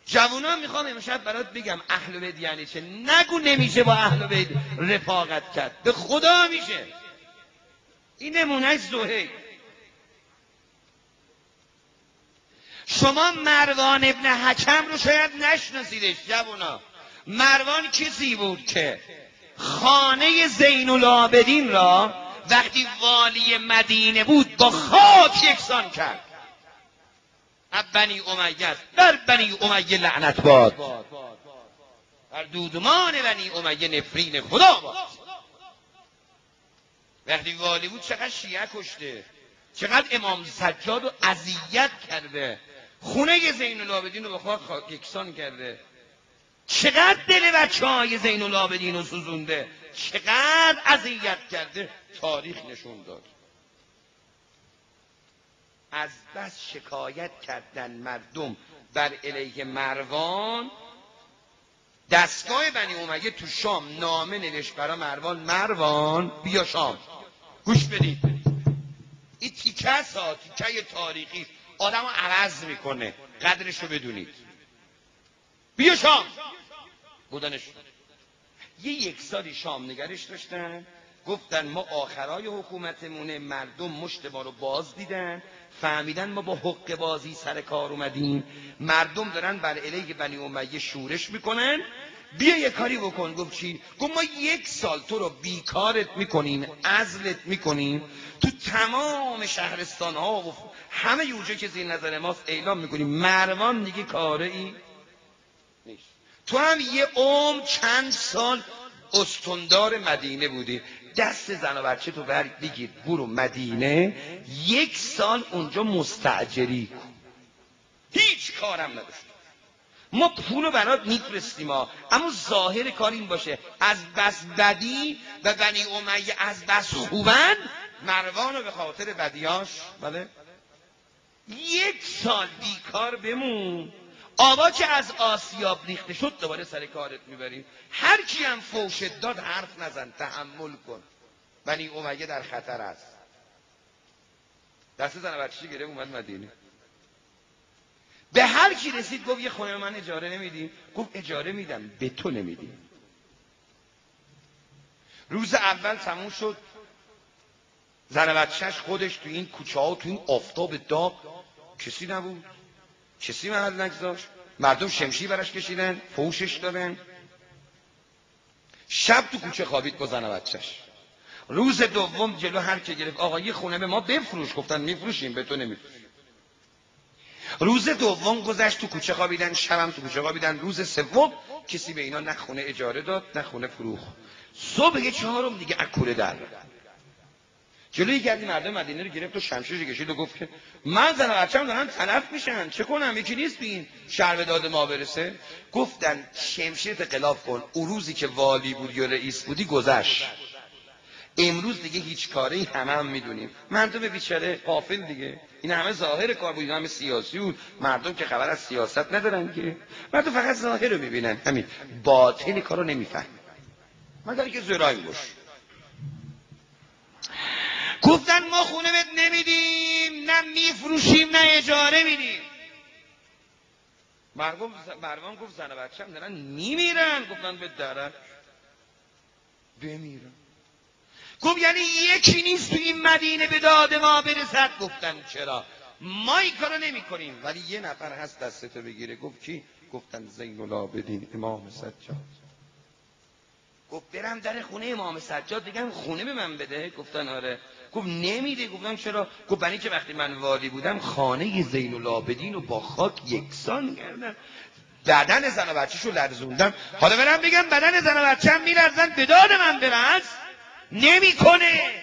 جوونا میخوام امشب برات بگم اهل بیت یعنی چه. نگو نمیشه با اهل بیت رفاقت کرد، به خدا میشه. این نمونه زهیر. شما مروان ابن حکم رو شاید نشناسیدش جوونا. مروان کسی بود که خانه زین العابدین را وقتی والی مدینه بود با خاک یکسان کرد. بنی امیه در بنی امیه لعنت باد، بر دودمان بنی امیه نفرین خدا باد. وقتی والی بود چقدر شیعه کشته، چقدر امام سجاد رو اذیت کرده، خونه زین العابدین رو با خاک یکسان کرده، چقدر دل بچه‌های زین العابدین رو سوزونده، چقدر اذیت کرده، تاریخ نشون داد. از بس شکایت کردن مردم بر علیه مروان، دستگاه بنی امیه تو شام نامه نوشت برای مروان: مروان بیا شام. گوش بدید، این تیکه ها تیکه تاریخی آدم رو عوض میکنه، قدرش رو بدونید. بیا شام بودنش. یک سالی شام نگرش داشتن، گفتن ما آخرای حکومتمونه، مردم مشت ما رو باز دیدن، فهمیدن ما با حق بازی سر کار اومدیم، مردم دارن بر علیه بنی امیه شورش میکنن، بیا یه کاری بکن. گفت چی؟ گفت ما 1 سال تو رو بیکارت میکنیم، عزلت میکنیم، تو تمام شهرستان ها و همه یوجه که زیر نظر ماست اعلام میکنیم مروان دیگه کاره ای نیست. تو هم یه چند سال استاندار مدینه بودی، دست زن و بچه تو بگیر برو مدینه، 1 سال اونجا مستاجری، هیچ کارم نداشت، ما پولو برات میفرستیم اما ظاهر کار این باشه از بس بدی و بنی امیه از بس خوبن، مروانو به خاطر بدیاش بله 1 سال بیکار بمون. آبا که از آسیاب ریخته شد دوباره سر کارت میبریم. هر کی هم فوشت داد حرف نزن، تحمل کن، بنی امیه در خطر است. دست زن بچه‌ش گرفت اومد مدینه، به هر کی رسید گفت یه خونه من اجاره نمیدی؟ گفت اجاره میدم، به تو نمیدیم. روز اول تموم شد، زن بچه‌ش خودش تو این کوچه ها تو این آفتاب داغ، کسی نبود، کسی محل نگذاشت، مردم شمشیر برش کشیدن، فوشش دادن. شب تو کوچه خوابید با زن بچه‌ش. روز دوم جلو هر که گرفت آقا یه خونه به ما بفروش، گفتن میفروشیم، به تو نمیفروشیم. روز دوم گذشت تو کوچه خوابیدن، شبم تو کوچه خوابیدن. روز سوم کسی به اینا نه خونه اجاره داد نه خونه فروخت. صبح چهارم دیگه اکوله در جلوی گردی مردم مدینه رو گرفت و شمشیر کشید و گفت که من زن و بچه‌م دارن تلف میشن، چه کنم؟ یکی نیست تو این شهر به داد ما برسه. گفتن شمشیرت غلاف کن، اون روزی که والی بود یا رئیس بودی گذشت، امروز دیگه هیچ کاری هم میدونیم. مردم بیچاره غافل دیگه، این همه ظاهر کار بود، این همه سیاسی بود، مردم که خبر از سیاست ندارن که، مردم فقط ظاهر رو میبینن، همین باطن کارو نمیفهمن، مگر که زرای باش. گفتن ما خونه بهت نمیدیم، نه میفروشیم نه اجاره میدیم. مردم گفت زن و بچه‌م دارن میمیرن. گفتن به درک بمیرن. گفت یعنی یکی نیست تو این مدینه به داد ما برسد؟ گفتن چرا، ما این کارو نمی کنیم، ولی یه نفر هست دستتو بگیره. گفت کی؟ گفتن زین العابدین امام سجاد. گفت برم در خونه امام سجاد بگم خونه به من بده؟ گفتن آره. گفت نمیده. گفتن چرا؟ گفت برای که وقتی من والی بودم خانه زین العابدین رو با خاک یکسان کردم، بدن زن و بچه‌شو لرزوندم، حالا برم بگم بدن زن و بچه‌م میلرزن به داد من برس؟ نمیکنه.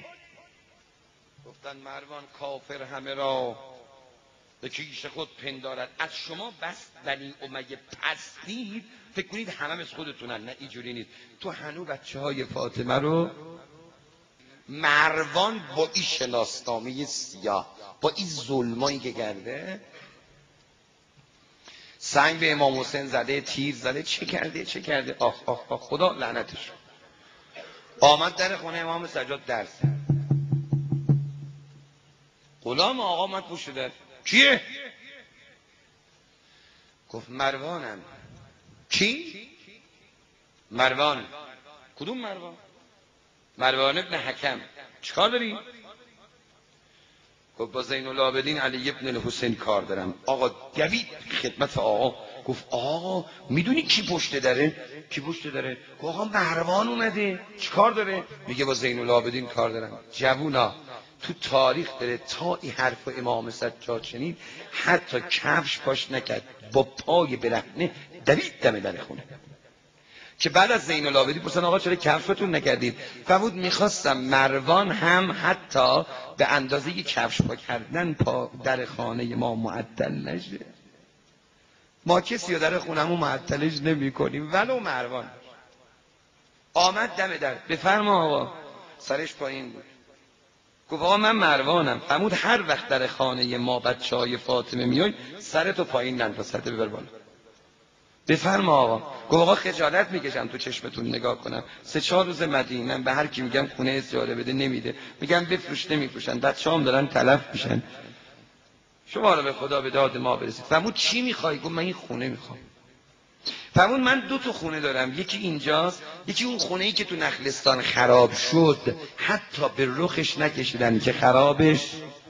گفتن مروان کافر همه را به کیش خود پندارد. از شما بس بنی امیه پستید فکر کنید همه مثل خودتونن، نه اینجوری نیست. تو هنو بچه‌های فاطمه رو مروان با این شناسنامه سیاه، با این ظلمایی که کرده، سنگ به امام حسین زده، تیر زده، چه کرده آخ آخ آخ، خدا لعنتش. آمد در خونه امام سجاد درس، غلام آقا من پشت در. کیه؟ گفت مروانم. کی؟ مروان. کدوم مروان؟ مروان ابن حکم. چیکار داری؟ گفت با زین العابدین علی ابن الحسین کار دارم. آقا دوید خدمت آقا، گفت آقا میدونی کی پشت داره؟ کی پشت داره؟ گفت آقا مروان اومده. چیکار داره؟ میگه با زین العابدین کار دارم. جوونا تو تاریخ داره تا این حرف امام سجاد شنید حتی کفش پاش نکرد، با پای برهنه دوید دم در خونه. که بعد از زین العابدین پرسن آقا چرا کفشتون نکردید؟ فرمود میخواستم مروان هم حتی به اندازه کفش پا کردن پا در خانه ما معطل نشه. ما کسی رو در خونمون معطلش نمی کنیم ولو مروان. آمد دم در، بفرما آقا. سرش پایین بود. گفت آقا من مروانم. فرمود هر وقت در خانه ما بچهای فاطمه میای سرتو پایین ننداز، سرتو ببر بالا. بفرما آقا. گفت آقا خجالت میکشم تو چشمتون نگاه کنم، 3-4 روز مدینم، به هر کی میگم خونه اجاره بده نمیده، میگم بفروش نمیفروشن، بچه‌هام دارن تلف میشن، شما رو به خدا به داد ما برسید. فرمود چی میخوای؟ گفت من این خونه میخوام. فرمود من 2 تا خونه دارم، یکی اینجاست، یکی اون خونه ای که تو نخلستان خراب شد حتی به رخش نکشیدن که خرابش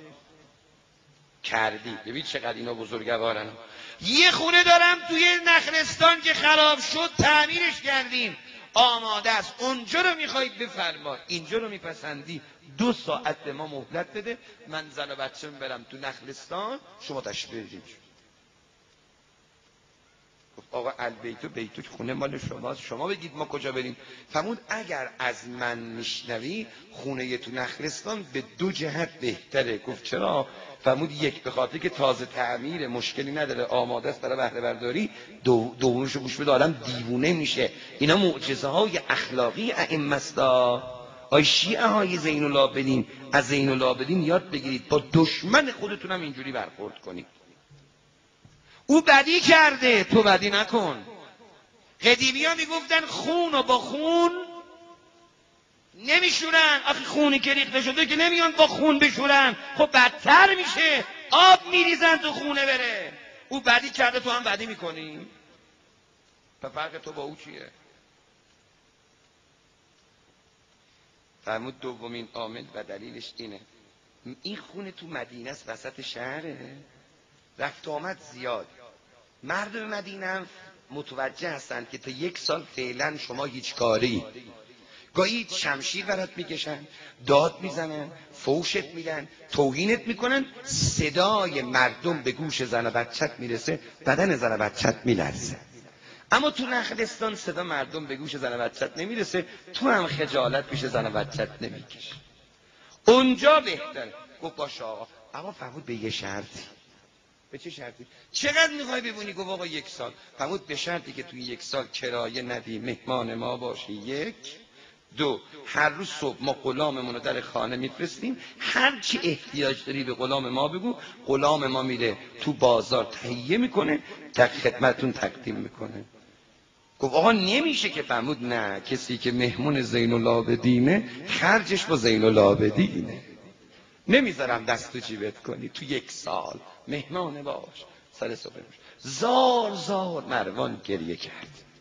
کردی. ببین چقدر اینا بزرگوارن. یه خونه دارم توی نخلستان که خراب شد تعمیرش کردیم، آماده است، اونجا رو میخواید بفرما، اینجا رو میپسندی 2 ساعت به ما مهلت بده، من زن و بچه برم تو نخلستان، شما تشریف بیارید. گفت آقا البیتو بیتو خونه مال شماست، شما بگید ما کجا بریم. فرمود اگر از من میشنوی خونه تو نخلستان به 2 جهت بهتره. گفت چرا؟ فرمود 1 به خاطر که تازه تعمیر، مشکلی نداره، آماده است برای بهره برداری، دومش گوش بده آدم دیوونه میشه. اینا معجزه های اخلاقی ائمه است. آی شیعه های زین العابدین، از زین العابدین یاد بگیرید، با دشمن خودتونم اینجوری برخورد کنید. او بدی کرده، تو بدی نکن. قدیمی ها میگفتن خون و با خون نمیشورن. آخه خونی که ریخته شده که نمیان با خون بشورن، خب بدتر میشه، آب میریزن تو خونه بره. او بدی کرده، تو هم بدی میکنی. فرق تو با او چیه؟ فرمود دومین عامل و دلیلش اینه، این خونه تو مدینه است، وسط شهره، رفت آمد زیاد. مردم مدینه هم متوجه هستند که تا 1 سال فعلا شما هیچ کاری، گاهی شمشیر برات میکشن، داد میزنن، فوشت میدن، توهینت میکنن، صدای مردم به گوش زن و بچت میرسه، بدن زن و بچت میلرزه. اما تو نخلستان صدا مردم به گوش زن و بچت نمیرسه، تو هم خجالت پیش زن و بچت نمیکشی، اونجا بهتره. گفت باشه آقا، اما فرمود به یه شرطی. به چه شرطی؟ چقدر میخوای بمونی؟ گفت آقا 1 سال. فرمود به شرطی که توی 1 سال کرایه ندی، مهمان ما باشی. 1 2 هر روز صبح ما غلاممون رو در خانه میفرستیم، هر چی احتیاج داری به غلام ما بگو، غلام ما میره تو بازار تهیه میکنه، در خدمتتون تقدیم میکنه. گفت آقا نمیشه که؟ فرمود نه، کسی که مهمون زین العابدینه خرجش با زین العابدینه، نمیذارم دست تو جیبت کنی، تو 1 سال مهمان باش. سر صبح زار زار مروان گریه کرد.